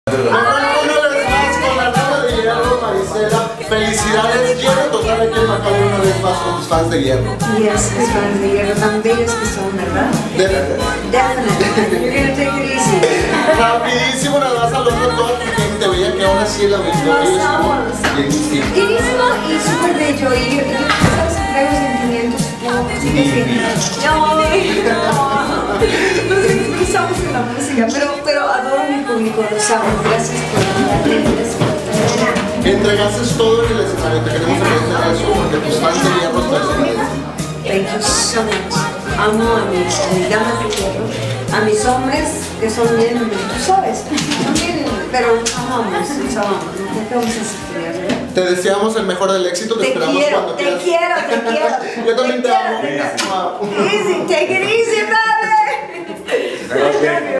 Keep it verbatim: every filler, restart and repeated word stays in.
Una vez más con la dama de hierro, Marisela. Felicidades, quiero tocar aquí en Macaulay una vez más con tus fans de hierro. Yes, mis fans de hierro, tan bellos que son, ¿verdad? De verdad. Definitely. You're gonna take it easy. Rapidísimo, nada más saludo a toda tu gente bella que ahora sí la victoria Los amos. bienísimo. Bienísimo y súper bello. Y yo, yo sabes que traigo sentimientos. No, así que sí. No, no. No sé qué estamos en la música, pero, pero adoro a mi público, los amo. Gracias por darme la Entregaste todo en el escenario, te queremos agradecer eso porque tus fans de hierro están excelentes. Thank you so much. Amo a mis, a mis damas de hierro, a mis hombres que son bien, tú sabes, son bien, pero amamos, los amamos, no te vamos a sufrir. Te deseamos el mejor del éxito, te, Te esperamos quiero, cuando te quieras. quiero, te quiero. Yo también te, te amo. quiero. Easy, take it easy, baby.